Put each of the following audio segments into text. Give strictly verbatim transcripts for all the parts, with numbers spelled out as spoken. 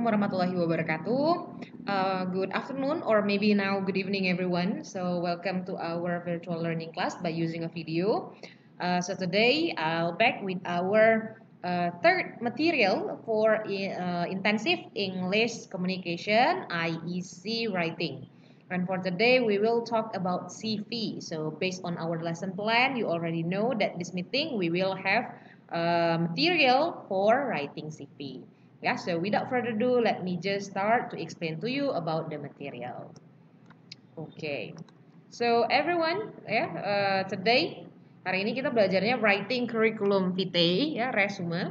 Assalamualaikum warahmatullahi wabarakatuh. Uh, good afternoon or maybe now good evening everyone. So welcome to our virtual learning class by using a video. Uh, so today I'll back with our uh, third material for uh, intensive English communication, I E C writing. And for today we will talk about C V. So based on our lesson plan, you already know that this meeting we will have uh, material for writing C V. Yeah, so without further ado, let me just start to explain to you about the material. Okay, so everyone, ya, uh, today hari ini kita belajarnya writing curriculum vitae, ya, resume.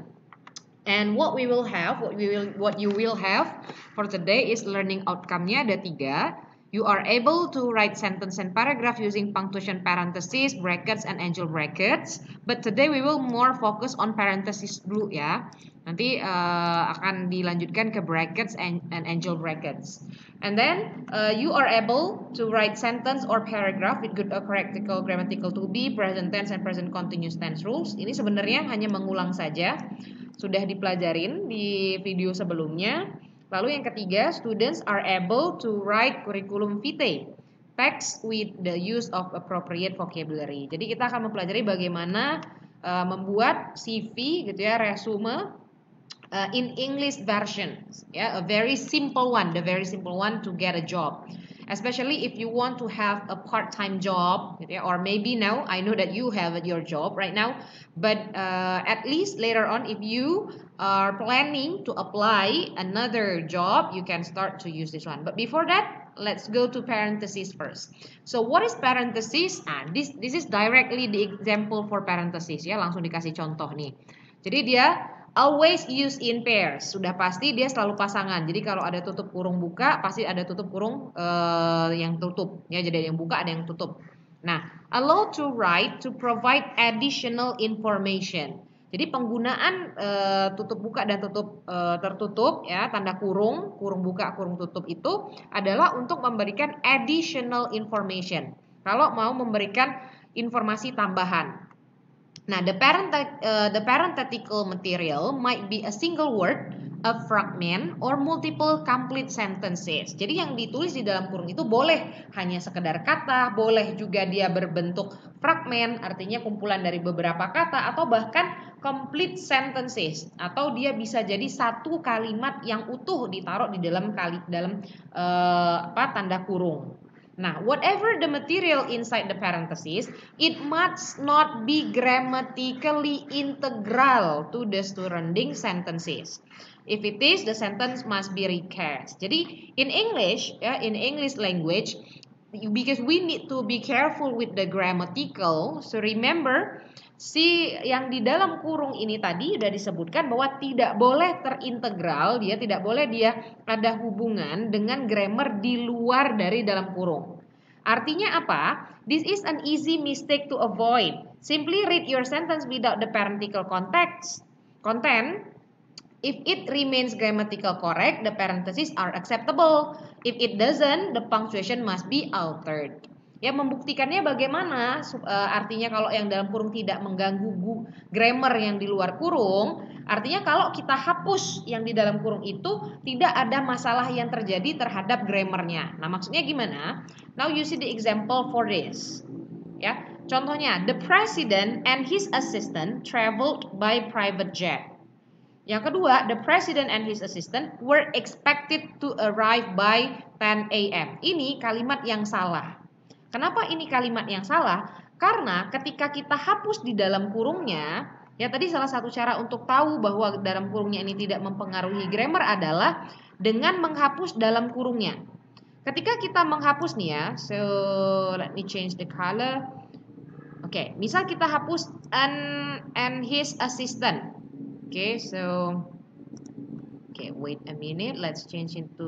And what we will have, what we will, what you will have for today is learning outcome-nya ada tiga. You are able to write sentence and paragraph using punctuation, parentheses, brackets, and angel brackets. But today we will more focus on parentheses dulu ya. Nanti uh, akan dilanjutkan ke brackets and, and angel brackets. And then uh, you are able to write sentence or paragraph with good or correctical, grammatical to be, present tense, and present continuous tense rules. Ini sebenarnya hanya mengulang saja. Sudah dipelajarin di video sebelumnya. Lalu yang ketiga, students are able to write curriculum vitae, text with the use of appropriate vocabulary. Jadi kita akan mempelajari bagaimana uh, membuat C V gitu ya, resume uh, in English version, ya, yeah, a very simple one, the very simple one to get a job. Especially if you want to have a part-time job, or maybe now, I know that you have your job right now, but uh, at least later on, if you are planning to apply another job, you can start to use this one. But before that, let's go to parentheses first. So what is parentheses? Nah, this this is directly the example for parentheses ya, langsung dikasih contoh nih. Jadi dia always use in pairs. Sudah pasti dia selalu pasangan. Jadi kalau ada tutup kurung buka, pasti ada tutup kurung uh, yang tutup. Ya, jadi ada yang buka, ada yang tutup. Nah, allow to write to provide additional information. Jadi penggunaan uh, tutup buka dan tutup uh, tertutup ya, tanda kurung, kurung buka, kurung tutup itu adalah untuk memberikan additional information. Kalau mau memberikan informasi tambahan. Nah, the parent uh, the parenthetical material might be a single word, a fragment, or multiple complete sentences. Jadi yang ditulis di dalam kurung itu boleh hanya sekedar kata, boleh juga dia berbentuk fragment, artinya kumpulan dari beberapa kata, atau bahkan complete sentences, atau dia bisa jadi satu kalimat yang utuh ditaruh di dalam kali dalam uh, apa tanda kurung. Nah, whatever the material inside the parentheses, it must not be grammatically integral to the surrounding sentences. If it is, the sentence must be recast. Jadi, in English, ya, in English language, because we need to be careful with the grammatical, so remember, si yang di dalam kurung ini tadi sudah disebutkan bahwa tidak boleh terintegral, dia tidak boleh dia ada hubungan dengan grammar di luar dari dalam kurung. Artinya apa? This is an easy mistake to avoid. Simply read your sentence without the parenthetical context, content. If it remains grammatical correct, the parentheses are acceptable. If it doesn't, the punctuation must be altered. Ya, membuktikannya bagaimana? Uh, artinya kalau yang dalam kurung tidak mengganggu grammar yang di luar kurung, artinya kalau kita hapus yang di dalam kurung itu tidak ada masalah yang terjadi terhadap grammarnya. Nah, maksudnya gimana? Now you see the example for this. Ya, contohnya, the president and his assistant traveled by private jet. Yang kedua, the president and his assistant were expected to arrive by ten A M Ini kalimat yang salah. Kenapa ini kalimat yang salah? Karena ketika kita hapus di dalam kurungnya, ya tadi salah satu cara untuk tahu bahwa dalam kurungnya ini tidak mempengaruhi grammar adalah dengan menghapus dalam kurungnya. Ketika kita menghapus nih ya, so let me change the color. Oke, okay, misal kita hapus and and his assistant. Oke, okay, so okay, wait a minute, let's change into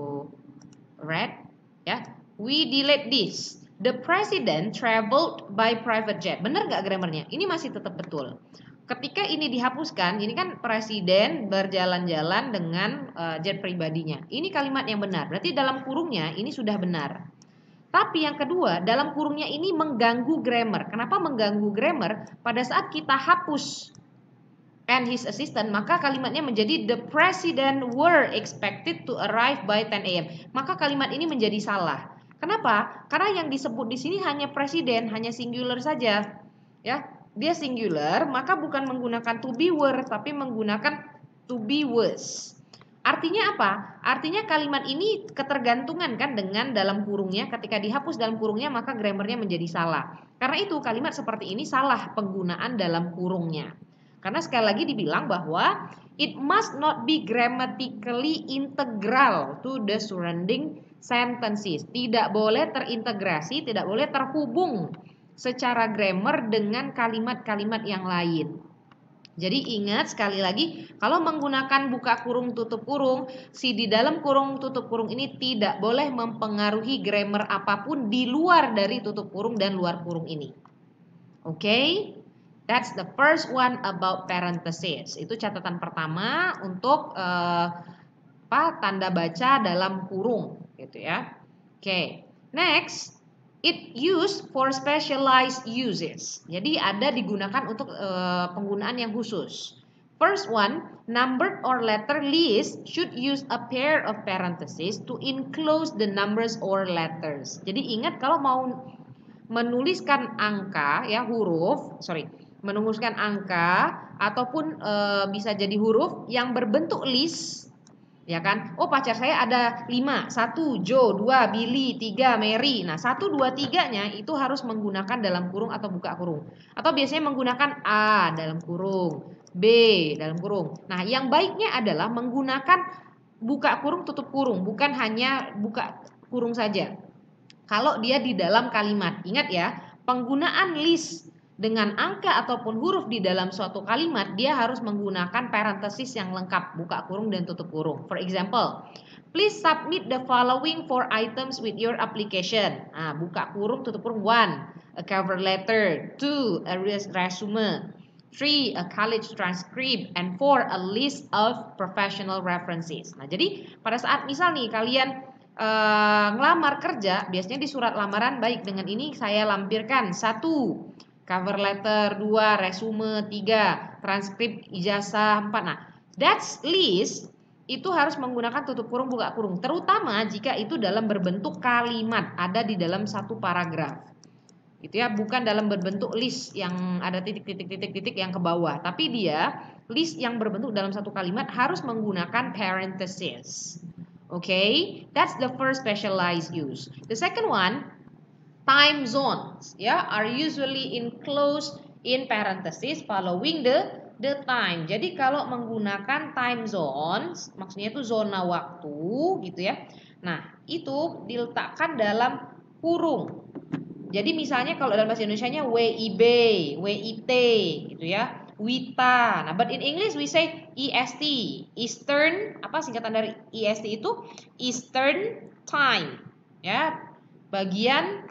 red. Ya, yeah. We delete this. The president traveled by private jet. Benar nggak grammarnya? Ini masih tetap betul. Ketika ini dihapuskan, ini kan presiden berjalan-jalan dengan uh, jet pribadinya. Ini kalimat yang benar. Berarti dalam kurungnya ini sudah benar. Tapi yang kedua, dalam kurungnya ini mengganggu grammar. Kenapa mengganggu grammar? Pada saat kita hapus and his assistant, maka kalimatnya menjadi the president were expected to arrive by ten A M. Maka kalimat ini menjadi salah. Kenapa? Karena yang disebut di sini hanya presiden, hanya singular saja. Ya, dia singular, maka bukan menggunakan to be were, tapi menggunakan to be was. Artinya apa? Artinya kalimat ini ketergantungan kan dengan dalam kurungnya. Ketika dihapus dalam kurungnya maka grammarnya menjadi salah. Karena itu kalimat seperti ini salah penggunaan dalam kurungnya. Karena sekali lagi dibilang bahwa it must not be grammatically integral to the surrounding sentences. Tidak boleh terintegrasi, tidak boleh terhubung secara grammar dengan kalimat-kalimat yang lain. Jadi ingat sekali lagi, kalau menggunakan buka kurung tutup kurung, si di dalam kurung tutup kurung ini tidak boleh mempengaruhi grammar apapun di luar dari tutup kurung dan luar kurung ini. Oke, okay? That's the first one about parenthesis. Itu catatan pertama untuk uh, apa tanda baca dalam kurung, gitu ya. Oke, okay. Next. It used for specialized uses. Jadi ada digunakan untuk uh, penggunaan yang khusus. First one, numbered or letter list should use a pair of parentheses to enclose the numbers or letters. Jadi ingat kalau mau menuliskan angka ya huruf, sorry, menuliskan angka ataupun uh, bisa jadi huruf yang berbentuk list. Ya kan, oh pacar saya ada lima, satu, Joe, dua, Billy, tiga, Mary. Nah satu, dua, tiganya itu harus menggunakan dalam kurung atau buka kurung. Atau biasanya menggunakan A dalam kurung, B dalam kurung. Nah yang baiknya adalah menggunakan buka kurung tutup kurung, bukan hanya buka kurung saja. Kalau dia di dalam kalimat, ingat ya, penggunaan list dengan angka ataupun huruf di dalam suatu kalimat, dia harus menggunakan parenthesis yang lengkap, buka kurung dan tutup kurung. For example, please submit the following four items with your application. Nah, buka kurung, tutup kurung. One, a cover letter. Two, a resume. Three, a college transcript. And four, a list of professional references. Nah, jadi pada saat misal nih kalian uh, ngelamar kerja, biasanya di surat lamaran, baik dengan ini saya lampirkan satu, cover letter, dua, resume, tiga, transkrip ijazah, empat. Nah, that's list itu harus menggunakan tutup kurung, buka kurung. Terutama jika itu dalam berbentuk kalimat, ada di dalam satu paragraf. Gitu ya, bukan dalam berbentuk list yang ada titik-titik-titik-titik yang ke bawah. Tapi dia list yang berbentuk dalam satu kalimat harus menggunakan parenthesis. Oke, okay? That's the first specialized use. The second one, time zones ya are usually enclosed in parentheses following the the time. Jadi kalau menggunakan time zones, maksudnya itu zona waktu gitu ya. Nah, itu diletakkan dalam kurung. Jadi misalnya kalau dalam bahasa Indonesianya W I B, W I T gitu ya. Wita. Nah, but in English we say E S T. Eastern, apa singkatan dari E S T itu? Eastern time. Ya. Bagian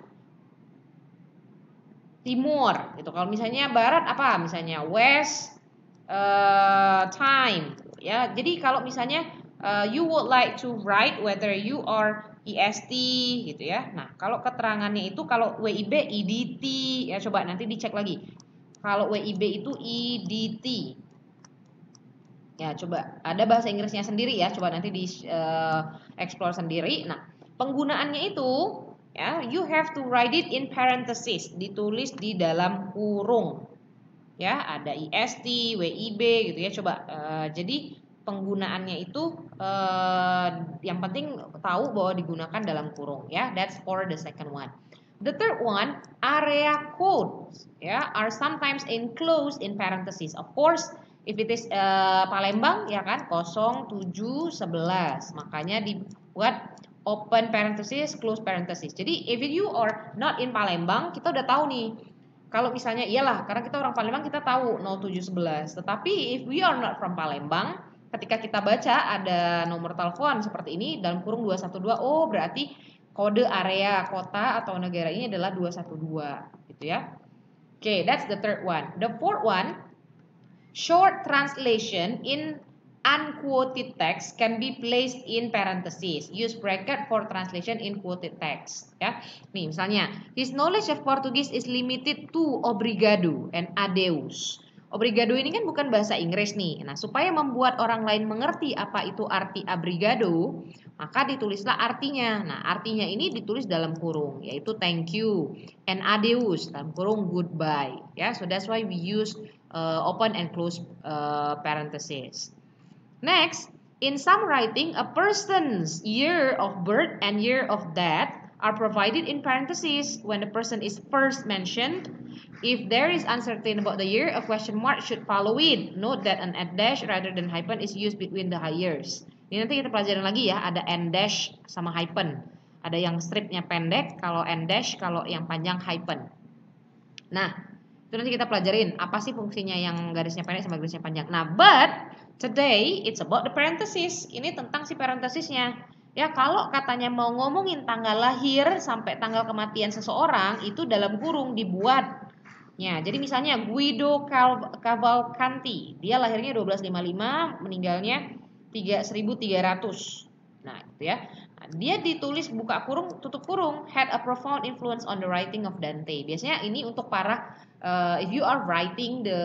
timur gitu. Kalau misalnya barat apa? Misalnya west uh, time ya. Jadi kalau misalnya uh, you would like to write whether you are E S T gitu ya. Nah, kalau keterangannya itu kalau W I B E D T ya, coba nanti dicek lagi. Kalau W I B itu E D T. Ya, coba ada bahasa Inggrisnya sendiri ya. Coba nanti di uh, explore sendiri. Nah, penggunaannya itu ya, you have to write it in parenthesis, ditulis di dalam kurung. Ya, ada E S T, W I B gitu ya. Coba uh, jadi penggunaannya itu uh, yang penting tahu bahwa digunakan dalam kurung ya. That's for the second one. The third one, area codes ya are sometimes enclosed in parenthesis. Of course, if it is uh, Palembang ya kan nol tujuh sebelas. Makanya dibuat open parenthesis, close parenthesis. Jadi if you are not in Palembang, kita udah tahu nih. Kalau misalnya iyalah, karena kita orang Palembang kita tahu nol tujuh sebelas. Tetapi if we are not from Palembang, ketika kita baca ada nomor telepon seperti ini dalam kurung dua satu dua, oh berarti kode area kota atau negara ini adalah dua satu dua gitu ya. Oke, okay, that's the third one. The fourth one, short translation in unquoted text can be placed in parentheses. Use bracket for translation in quoted text. Ya, nih misalnya, his knowledge of Portuguese is limited to obrigado and adeus. Obrigado ini kan bukan bahasa Inggris nih. Nah, supaya membuat orang lain mengerti apa itu arti obrigado, maka ditulislah artinya. Nah, artinya ini ditulis dalam kurung, yaitu thank you and adeus dalam kurung goodbye. Ya, so that's why we use uh, open and close uh, parentheses. Next, in some writing, a person's year of birth and year of death are provided in parentheses when the person is first mentioned. If there is uncertainty about the year, a question mark should follow it. Note that an at dash rather than hyphen is used between the years. Ini nanti kita pelajarin lagi ya, ada n dash sama hyphen. Ada yang stripnya pendek, kalau n dash, kalau yang panjang hyphen. Nah, itu nanti kita pelajarin apa sih fungsinya yang garisnya pendek sama garisnya panjang. Nah, but today it's about the parenthesis. Ini tentang si parenthesisnya. Ya, kalau katanya mau ngomongin tanggal lahir sampai tanggal kematian seseorang, itu dalam kurung dibuat. Ya, jadi misalnya Guido Cavalcanti, dia lahirnya dua belas lima puluh lima, meninggalnya seribu tiga ratus. Nah, itu ya. Nah, dia ditulis buka kurung, tutup kurung, had a profound influence on the writing of Dante. Biasanya ini untuk para uh, if you are writing the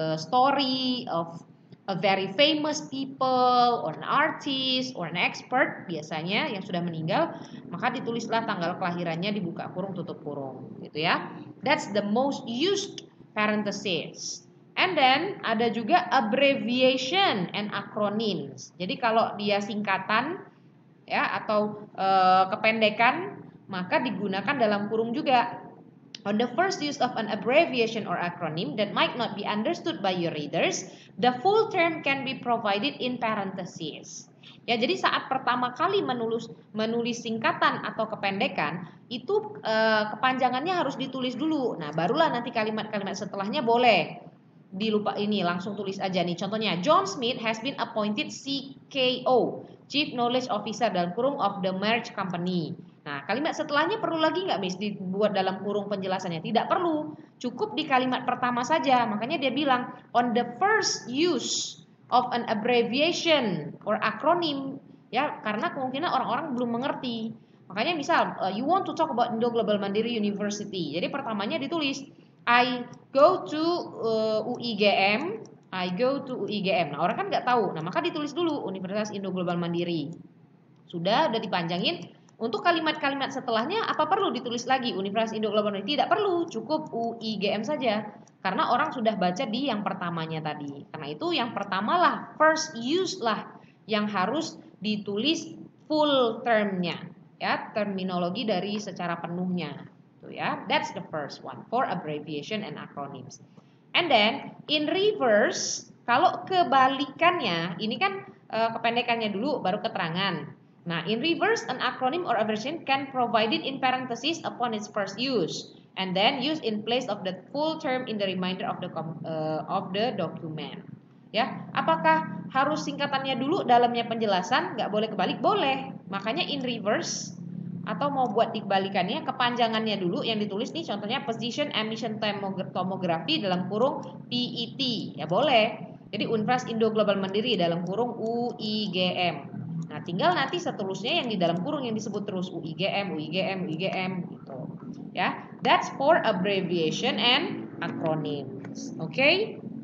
story of a very famous people or an artist or an expert biasanya yang sudah meninggal, maka ditulislah tanggal kelahirannya dibuka kurung tutup kurung, gitu ya. That's the most used parenthesis. And then ada juga abbreviation and acronyms. Jadi kalau dia singkatan ya atau e, kependekan, maka digunakan dalam kurung juga. On the first use of an abbreviation or acronym that might not be understood by your readers, the full term can be provided in parentheses. Ya, jadi saat pertama kali menulis menulis singkatan atau kependekan, itu eh, kepanjangannya harus ditulis dulu. Nah, barulah nanti kalimat-kalimat setelahnya boleh dilupa ini langsung tulis aja nih. Contohnya, John Smith has been appointed C K O, Chief Knowledge Officer dalam kurung of the Merge Company. Nah, kalimat setelahnya perlu lagi nggak, Miss, dibuat dalam kurung penjelasannya? Tidak perlu, cukup di kalimat pertama saja. Makanya dia bilang, on the first use of an abbreviation or acronym, ya, karena kemungkinan orang-orang belum mengerti. Makanya misal, uh, you want to talk about Indo Global Mandiri University. Jadi pertamanya ditulis, I go to uh, U I G M, I go to U I G M. Nah, orang kan nggak tahu. Nah, maka ditulis dulu Universitas Indo Global Mandiri. Sudah, udah dipanjangin. Untuk kalimat-kalimat setelahnya, apa perlu ditulis lagi Universitas Indo Global Mandiri? Tidak perlu, cukup U I G M saja. Karena orang sudah baca di yang pertamanya tadi. Karena itu yang pertama lah, first use lah, yang harus ditulis full termnya, ya, terminologi dari secara penuhnya, tuh ya. That's the first one for abbreviation and acronyms. And then in reverse, kalau kebalikannya, ini kan e, kependekannya dulu, baru keterangan. Nah, in reverse, an acronym or abbreviation can provided in parentheses upon its first use, and then used in place of the full term in the remainder of the uh, of the document. Ya, apakah harus singkatannya dulu dalamnya penjelasan? Nggak boleh kebalik, boleh. Makanya in reverse atau mau buat dikebalikannya, kepanjangannya dulu yang ditulis nih. Contohnya position emission tomography dalam kurung P E T, ya boleh. Jadi Universitas Indo Global Mandiri dalam kurung U I G M. Nah, tinggal nanti seterusnya yang di dalam kurung yang disebut terus U I G M, U I G M, U I G M gitu. Ya, that's for abbreviation and acronyms. Oke? Okay?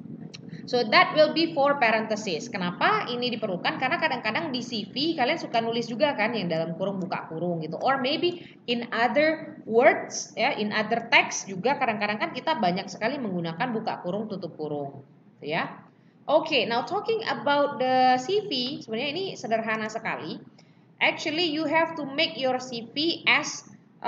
So that will be for parenthesis. Kenapa ini diperlukan? Karena kadang-kadang di C V kalian suka nulis juga kan yang dalam kurung buka kurung gitu. Or maybe in other words, ya, in other text juga kadang-kadang kan kita banyak sekali menggunakan buka kurung tutup kurung, gitu ya. Oke, okay, now talking about the C V, sebenarnya ini sederhana sekali. Actually, you have to make your C V as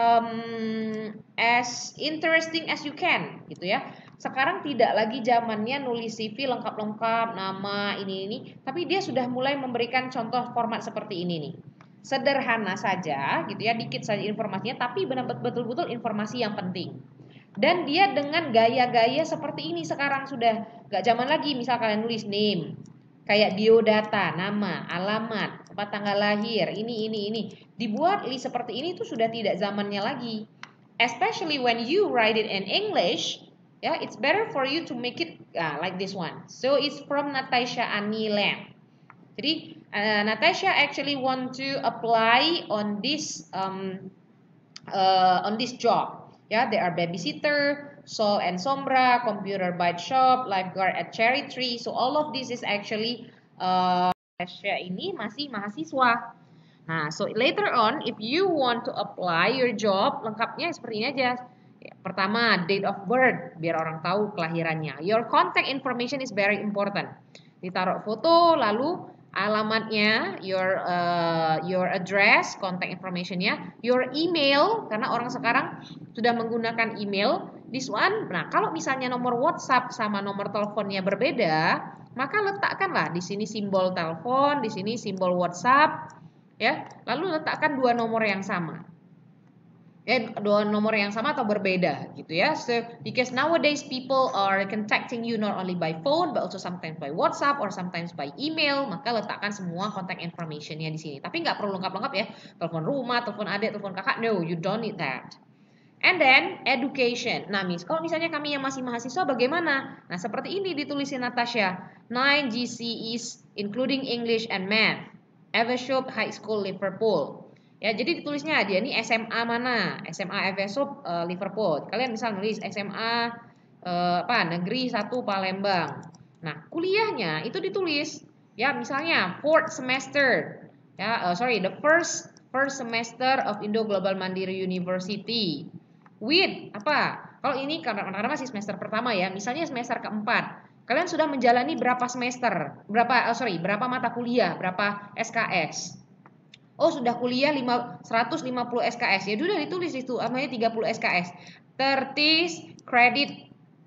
um, as interesting as you can, gitu ya. Sekarang tidak lagi zamannya nulis C V lengkap-lengkap, nama ini ini, tapi dia sudah mulai memberikan contoh format seperti ini nih. Sederhana saja, gitu ya, dikit saja informasinya, tapi benar-benar betul-betul informasi yang penting. Dan dia dengan gaya-gaya seperti ini sekarang sudah gak zaman lagi. Misal kalian nulis name, kayak biodata, nama, alamat, tempat tanggal lahir, ini, ini, ini. Dibuat list seperti ini tuh sudah tidak zamannya lagi. Especially when you write it in English, ya, yeah, it's better for you to make it uh, like this one. So it's from Natasha Annie Lam. Jadi uh, Natasha actually want to apply on this um, uh, on this job. Ya, they are babysitter Sol and Sombra, Computer Byte Shop, Lifeguard at Cherry Tree. So all of this is actually uh, ini masih mahasiswa. Nah, so later on, if you want to apply your job, lengkapnya seperti ini aja. Pertama, date of birth, biar orang tahu kelahirannya. Your contact information is very important. Ditaruh foto, lalu alamatnya, your uh, your address, contact informationnya, your email, karena orang sekarang sudah menggunakan email. This one, nah kalau misalnya nomor WhatsApp sama nomor teleponnya berbeda, maka letakkanlah di sini simbol telepon, di sini simbol WhatsApp, ya. Lalu letakkan dua nomor yang sama. Ya, dua nomor yang sama atau berbeda gitu ya. So because nowadays people are contacting you not only by phone but also sometimes by WhatsApp or sometimes by email, maka letakkan semua contact informationnya di sini. Tapi nggak perlu lengkap-lengkap ya. Telepon rumah, telepon adik, telepon kakak, no, you don't need that. And then education. Nah, Miss, kalau misalnya kami yang masih mahasiswa bagaimana? Nah, seperti ini ditulisin Natasha. nine G C Es including English and Math. Evershope High School Liverpool. Ya, jadi ditulisnya dia ini S M A mana? S M A Evershope uh, Liverpool. Kalian misal nulis S M A uh, apa? Negeri satu Palembang. Nah, kuliahnya itu ditulis ya, misalnya fourth semester. Ya, uh, sorry, the first first semester of Indo Global Mandiri University. With apa? Kalau ini karena, karena masih semester pertama ya, misalnya semester keempat. Kalian sudah menjalani berapa semester? Berapa oh, sorry, berapa mata kuliah? Berapa S K S? Oh, sudah kuliah seratus lima puluh S K S. Ya sudah ditulis itu, namanya tiga puluh S K S. thirty credit.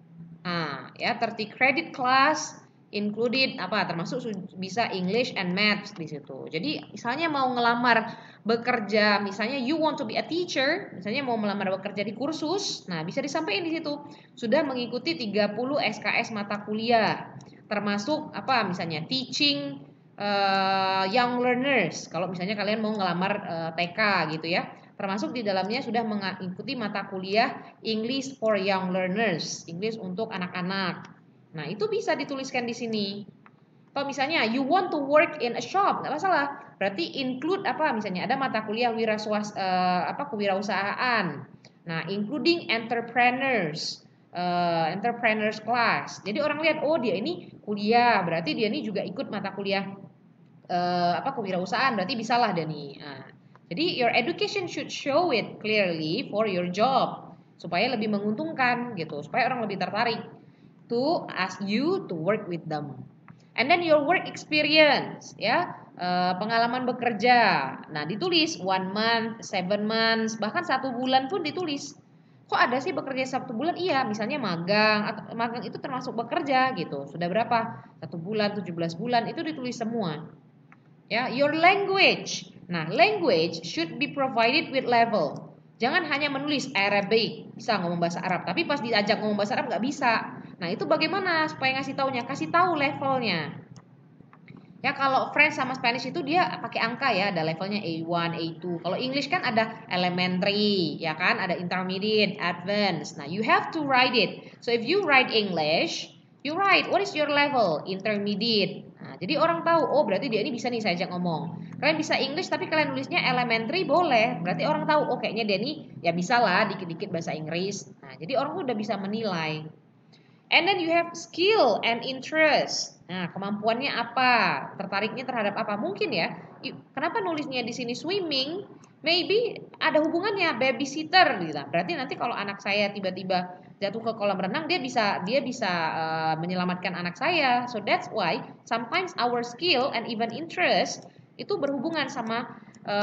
Nah, ya thirty credit class included apa? Termasuk bisa English and Maths di situ. Jadi, misalnya mau ngelamar bekerja, misalnya you want to be a teacher, misalnya mau melamar bekerja di kursus, nah bisa disampaikan di situ. Sudah mengikuti tiga puluh S K S mata kuliah. Termasuk apa? Misalnya teaching Uh, young learners, kalau misalnya kalian mau ngelamar uh, T K gitu ya, termasuk di dalamnya sudah mengikuti mata kuliah English for young learners, English untuk anak-anak. Nah, itu bisa dituliskan di sini. Kalau misalnya you want to work in a shop, nggak masalah. Berarti include apa? Misalnya ada mata kuliah wira swas, uh, apa kewirausahaan. Nah, including entrepreneurs. Uh, entrepreneurs class. Jadi orang lihat, oh dia ini kuliah, berarti dia ini juga ikut mata kuliah uh, apa kewirausahaan, berarti bisalah dia nih. Nah, jadi your education should show it clearly for your job supaya lebih menguntungkan gitu, supaya orang lebih tertarik to ask you to work with them. And then your work experience, ya, uh, pengalaman bekerja. Nah, ditulis one month, seven months, bahkan satu bulan pun ditulis. Kok ada sih bekerja satu bulan? Iya, misalnya magang, atau magang itu termasuk bekerja gitu. Sudah berapa? Satu bulan, tujuh belas bulan, itu ditulis semua. Ya, your language. Nah, language should be provided with level. Jangan hanya menulis Arabic, bisa ngomong bahasa Arab, tapi pas diajak ngomong bahasa Arab nggak bisa. Nah, itu bagaimana supaya ngasih taunya? Kasih tahu levelnya. Ya, kalau French sama Spanish itu dia pakai angka ya, ada levelnya A one, A two. Kalau English kan ada elementary, ya kan, ada intermediate, advanced. Nah, you have to write it. So if you write English, you write what is your level? Intermediate. Nah, jadi orang tahu, oh berarti dia ini bisa nih saya ajak ngomong. Kalian bisa English tapi kalian nulisnya elementary boleh. Berarti orang tahu, oh kayaknya dia ini ya bisa lah dikit-dikit bahasa Inggris. Nah, jadi orang udah bisa menilai. And then you have skill and interest. Nah, kemampuannya apa? Tertariknya terhadap apa? Mungkin ya. Kenapa nulisnya di sini swimming? Maybe ada hubungannya babysitter gitu. Berarti nanti kalau anak saya tiba-tiba jatuh ke kolam renang, dia bisa dia bisa uh, menyelamatkan anak saya. So that's why sometimes our skill and even interest itu berhubungan sama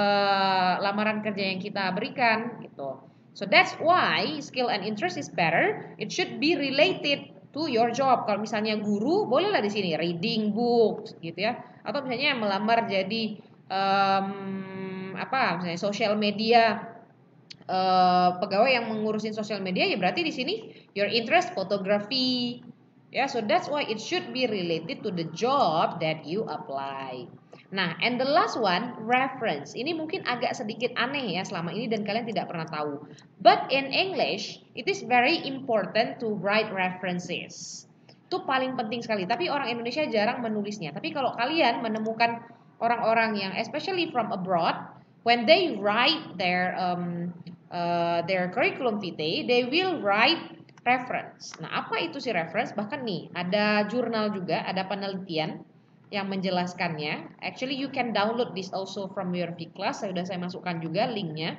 uh, lamaran kerja yang kita berikan gitu. So that's why skill and interest is better. It should be related to your job. Kalau misalnya guru, bolehlah di sini reading books gitu ya. Atau misalnya melamar jadi um, apa? Misalnya social media uh, pegawai yang mengurusin social media, ya berarti di sini your interest fotografi. Ya, so that's why it should be related to the job that you apply. Nah, and the last one, reference. Ini mungkin agak sedikit aneh ya selama ini dan kalian tidak pernah tahu. But in English, it is very important to write references. Itu paling penting sekali. Tapi orang Indonesia jarang menulisnya. Tapi kalau kalian menemukan orang-orang yang especially from abroad, when they write their um, uh, their curriculum vitae, they will write reference. Nah, apa itu si reference? Bahkan nih, ada jurnal juga, ada penelitian yang menjelaskannya. Actually, you can download this also from your V-Class. Sudah saya masukkan juga linknya.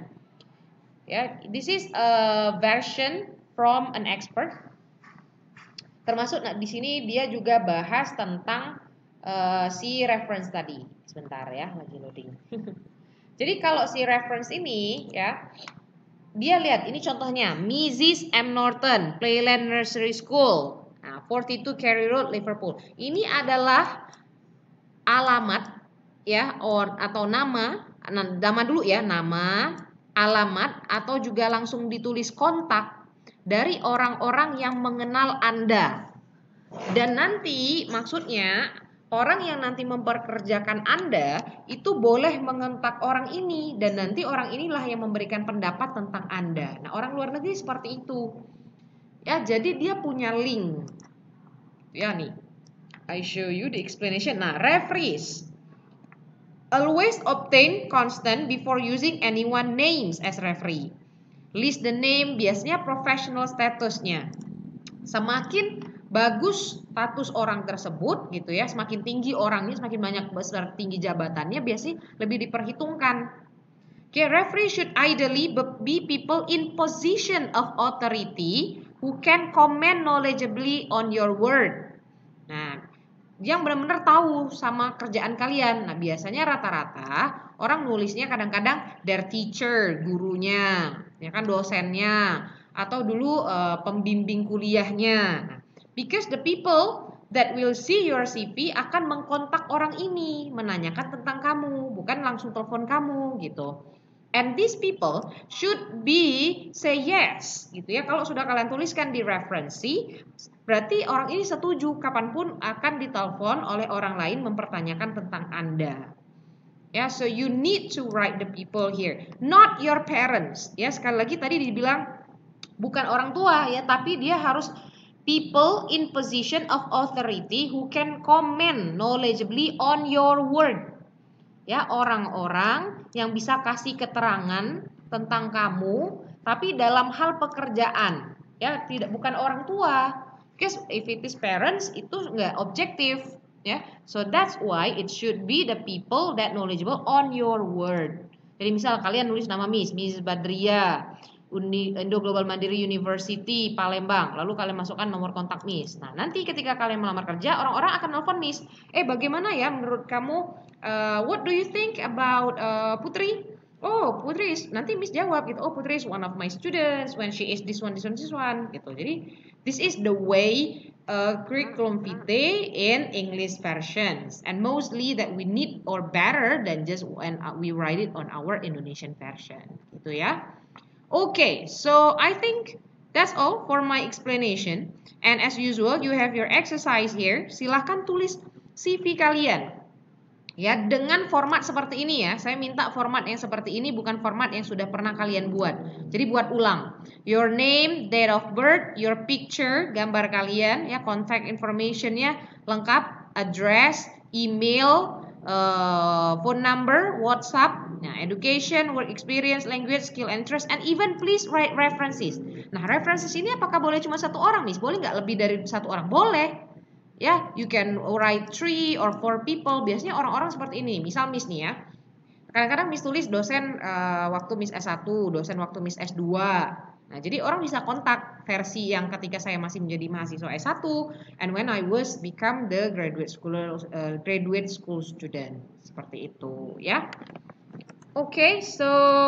Ya, this is a version from an expert. Termasuk nah, di sini dia juga bahas tentang uh, si reference tadi. Sebentar ya, lagi loading. Jadi kalau si reference ini ya, dia lihat ini contohnya Missus M. Norton, Playland Nursery School, nah, forty-two Carey Road, Liverpool. Ini adalah alamat ya, or atau nama, nama dulu ya, nama, alamat atau juga langsung ditulis kontak dari orang-orang yang mengenal Anda. Dan nanti maksudnya orang yang nanti memperkerjakan Anda itu boleh mengontak orang ini dan nanti orang inilah yang memberikan pendapat tentang Anda. Nah, orang luar negeri seperti itu. Ya, jadi dia punya link. Ya nih. I show you the explanation. Nah, referees always obtain consent before using anyone names as referee. List the name, biasanya professional statusnya. Semakin bagus status orang tersebut gitu ya, semakin tinggi orangnya, semakin banyak besar tinggi jabatannya, biasanya lebih diperhitungkan. Okay, referee should ideally be people in position of authority who can comment knowledgeably on your word. Nah, yang benar-benar tahu sama kerjaan kalian. Nah, biasanya rata-rata orang nulisnya kadang-kadang their teacher, gurunya, ya kan, dosennya, atau dulu uh, pembimbing kuliahnya. Nah, because the people that will see your C V akan mengkontak orang ini, menanyakan tentang kamu, bukan langsung telepon kamu gitu. And these people should be say yes, gitu ya. Kalau sudah kalian tuliskan di referensi, berarti orang ini setuju kapanpun akan ditelepon oleh orang lain mempertanyakan tentang Anda. Ya, so you need to write the people here, not your parents. Ya, sekali lagi tadi dibilang bukan orang tua ya, tapi dia harus people in position of authority who can comment knowledgeably on your word. Ya, orang-orang yang bisa kasih keterangan tentang kamu, tapi dalam hal pekerjaan. Ya, tidak bukan orang tua. Because if it is parents, itu nggak objektif. Ya, so that's why it should be the people that knowledgeable on your word. Jadi misal kalian nulis nama Miss, Miss Badria, Uni, Indo Global Mandiri University Palembang, lalu kalian masukkan nomor kontak Miss. Nah, nanti ketika kalian melamar kerja, orang-orang akan nelfon Miss. Eh, bagaimana ya menurut kamu? Uh, what do you think about uh, Putri? Oh, Putri is, nanti Miss jawab gitu. Oh, Putri is one of my students when she is this one, this one, this one gitu. Jadi this is the way uh, curriculum vitae in English versions, and mostly that we need or better than just when we write it on our Indonesian version gitu ya. Okay, so I think that's all for my explanation. And as usual, you have your exercise here. Silahkan tulis C V kalian. Ya, dengan format seperti ini ya. Saya minta format yang seperti ini, bukan format yang sudah pernah kalian buat. Jadi buat ulang. Your name, date of birth, your picture, gambar kalian, ya, contact information-nya lengkap, address, email, uh, phone number, WhatsApp, nah, education, work experience, language, skill, interest, and even please write references. Nah, references ini apakah boleh cuma satu orang, Miss? Boleh nggak lebih dari satu orang? Boleh. Ya, you can write three or four people. Biasanya orang-orang seperti ini. Misal Miss nih ya. Kadang-kadang Miss tulis dosen uh, waktu Miss S satu, dosen waktu Miss S dua. Nah, jadi orang bisa kontak versi yang ketika saya masih menjadi mahasiswa S satu and when I was become the graduate school uh, graduate school student. Seperti itu, ya. Okay, so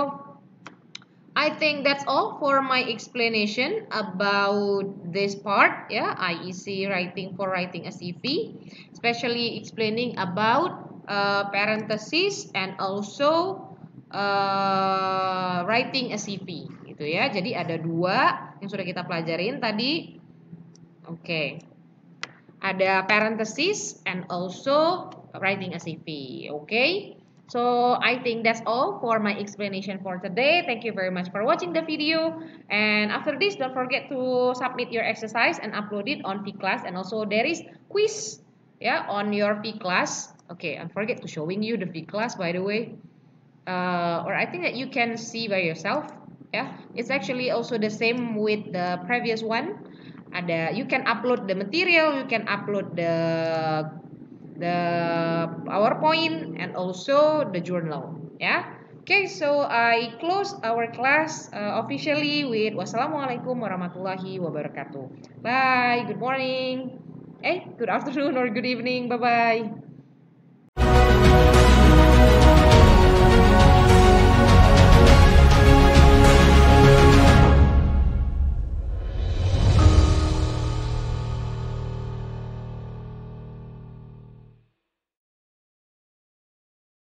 I think that's all for my explanation about this part, yeah, I E C writing for writing a C V, especially explaining about uh, parentheses and also uh, writing a C V, gitu ya. Jadi ada dua yang sudah kita pelajarin tadi. Oke, okay. Ada parentheses and also writing a C V, oke. Okay? So I think that's all for my explanation for today. Thank you very much for watching the video. And after this, don't forget to submit your exercise and upload it on V-Class. And also there is quiz, yeah, on your V-Class. Okay, I forget to showing you the V-Class, by the way. Uh, or I think that you can see by yourself. Yeah, it's actually also the same with the previous one. ada, you can upload the material, you can upload the the PowerPoint and also the journal. Yeah. Okay, so I close our class uh, officially with wassalamualaikum warahmatullahi wabarakatuh. Bye. Good morning. Eh, good afternoon or good evening. Bye bye.